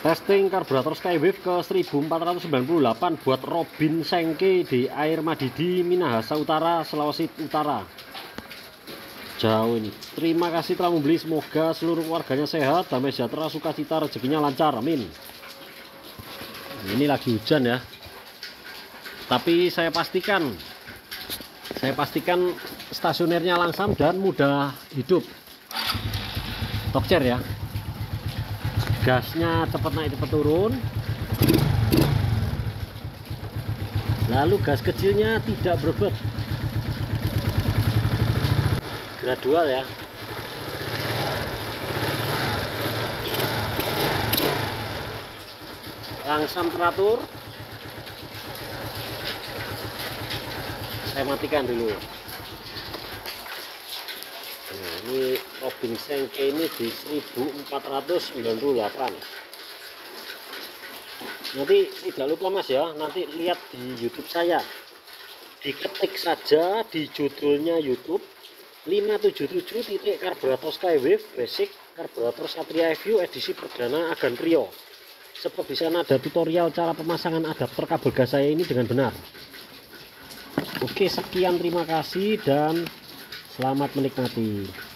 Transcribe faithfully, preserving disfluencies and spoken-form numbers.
Testing karburator Skywave ke seribu empat ratus sembilan puluh delapan buat Robin Sengke di Air Madidi, Minahasa Utara, Sulawesi Utara. Jauh ini. Terima kasih telah membeli. Semoga seluruh keluarganya sehat, damai sejahtera, sukacita, rezekinya lancar. Amin. Ini lagi hujan ya. Tapi saya pastikan, saya pastikan stasionernya langsam dan mudah hidup. Tokcer ya. Gasnya cepat naik cepat turun, lalu gas kecilnya tidak berebut, gradual ya. Langsam teratur. Saya matikan dulu. Nah, ini Robin Sengke ini di seribu empat ratus sembilan puluh delapan. Nanti tidak lupa mas ya, nanti lihat di YouTube saya, diketik saja di judulnya YouTube lima tujuh tujuh titik karburator Skywave basic karburator Satria F U edisi perdana Agan Trio. Sebab di sana ada tutorial cara pemasangan adapter kabel gas saya ini dengan benar. Oke, sekian, terima kasih dan selamat menikmati.